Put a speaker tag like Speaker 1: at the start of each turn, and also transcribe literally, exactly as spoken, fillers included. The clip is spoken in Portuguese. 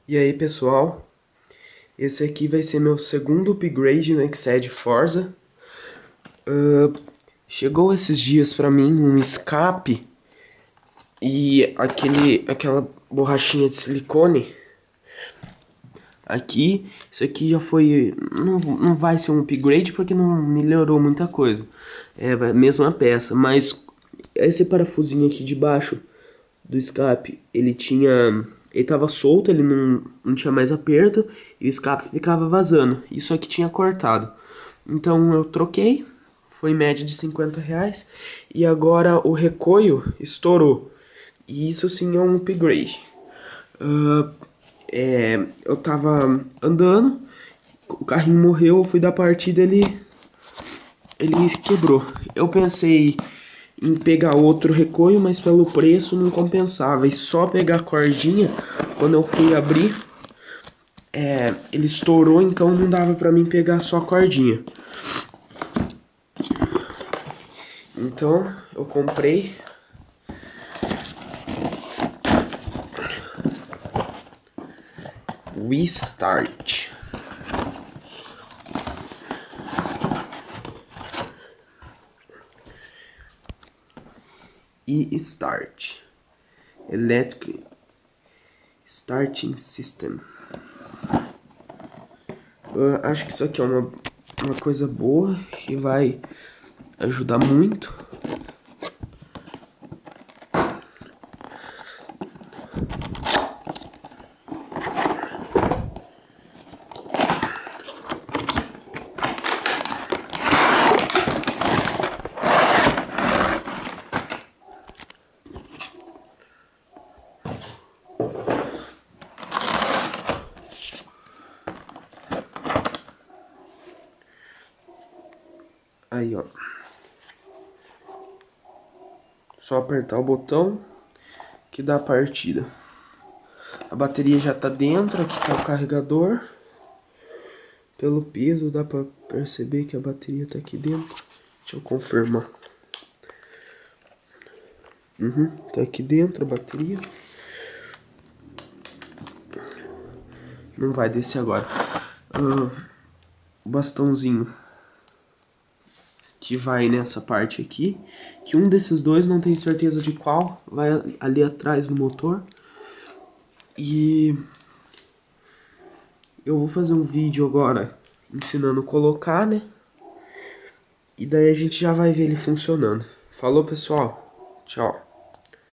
Speaker 1: E aí pessoal, esse aqui vai ser meu segundo upgrade no Exced Forza. Uh, chegou esses dias pra mim um escape e aquele, aquela borrachinha de silicone. Aqui, isso aqui já foi, não, não vai ser um upgrade porque não melhorou muita coisa. É a mesma peça, mas esse parafusinho aqui de baixo do escape, ele tinha, ele tava solto, ele não, não tinha mais aperto e o escape ficava vazando. Isso aqui tinha cortado. Então eu troquei, foi em média de cinquenta reais e agora o recoil estourou. E isso sim é um upgrade. Uh, é, eu tava andando, o carrinho morreu, eu fui dar partida, ele ele quebrou. Eu pensei em pegar outro recoil, mas pelo preço não compensava. E só pegar a cordinha, quando eu fui abrir, é, ele estourou, então não dava pra mim pegar só a cordinha. Então eu comprei o E-Start. E-Start Electric Starting System. Eu acho que isso aqui é uma, uma coisa boa que vai ajudar muito. Aí, ó. Só apertar o botão que dá a partida. A bateria já tá dentro, aqui tá o carregador. Pelo peso dá pra perceber que a bateria tá aqui dentro. Deixa eu confirmar. Uhum, tá aqui dentro a bateria. Não vai descer agora. Ah, o bastãozinho que vai nessa parte aqui, que um desses dois, não tenho certeza de qual, vai ali atrás do motor. E eu vou fazer um vídeo agora ensinando a colocar, né? E daí a gente já vai ver ele funcionando. Falou, pessoal. Tchau.